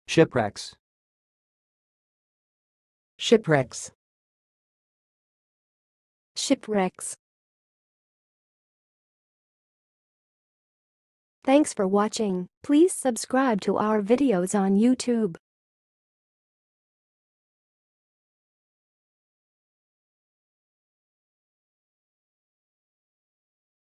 Shipwreck'S. Shipwreck'S. Shipwreck'S. Thanks for watching. Please subscribe to our videos on YouTube.